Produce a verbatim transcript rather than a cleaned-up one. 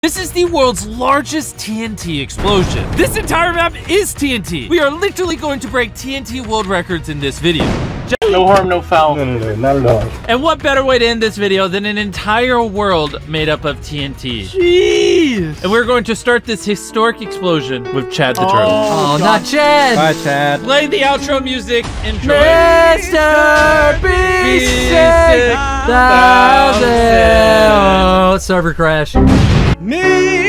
This is the world's largest T N T explosion. This entire map is T N T. We are literally going to break T N T World Records in this video. No harm, no foul. No, no, no, not at all. And what better way to end this video than an entire world made up of T N T? Jeez. And we're going to start this historic explosion with Chad the Turtle. Oh, not Chad. Bye, Chad. Play the outro music. Enjoy. MrBeast. Thousand. Oh, server crash. Me.